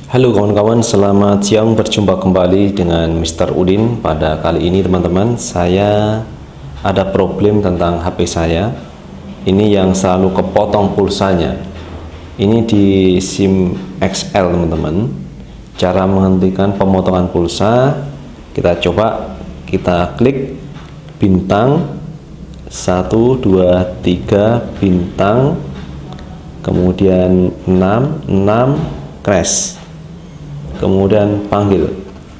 Halo kawan-kawan, selamat siang. Berjumpa kembali dengan Mr. Udin. Pada kali ini teman-teman, saya ada problem tentang HP saya. Ini yang selalu kepotong pulsanya. Ini di SIM XL teman-teman. Cara menghentikan pemotongan pulsa, kita coba, kita klik bintang 1, 2, 3 bintang, kemudian 6 crash, kemudian panggil.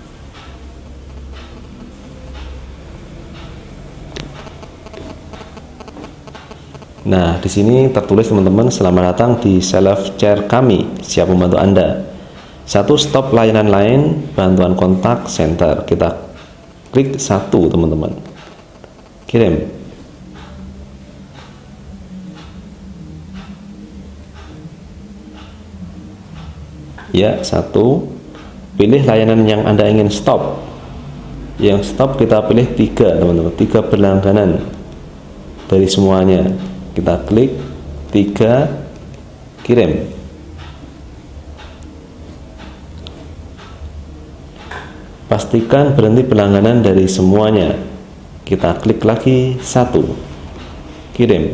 Nah, di sini tertulis teman-teman, selamat datang di self care kami, siap membantu Anda. 1. Stop layanan lain, bantuan kontak center. Kita klik 1 teman-teman. Kirim. Ya, 1. Pilih layanan yang Anda ingin stop. Yang stop kita pilih 3 teman-teman, 3 berlangganan dari semuanya. Kita klik 3, kirim. Pastikan berhenti berlangganan dari semuanya. Kita klik lagi 1, kirim.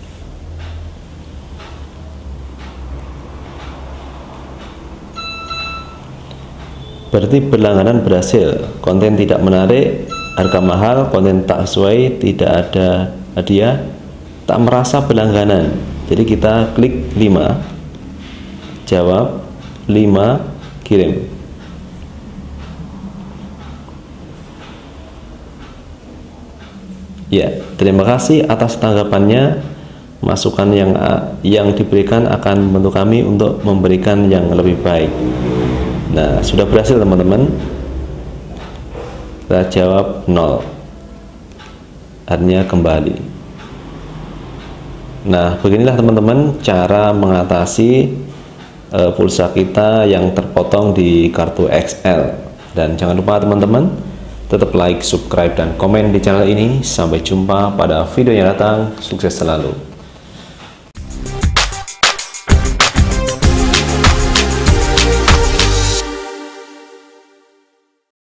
Berarti berlangganan berhasil. Konten tidak menarik, harga mahal, konten tak sesuai, tidak ada hadiah, tak merasa berlangganan. Jadi kita klik 5, jawab 5, kirim. Ya, terima kasih atas tanggapannya. Masukan yang diberikan akan membantu kami untuk memberikan yang lebih baik. Nah, sudah berhasil teman-teman. Kita jawab 0, artinya kembali. Nah, beginilah teman-teman cara mengatasi pulsa kita yang terpotong di kartu XL. Dan jangan lupa teman-teman, tetap like, subscribe, dan komen di channel ini. Sampai jumpa pada video yang datang. Sukses selalu.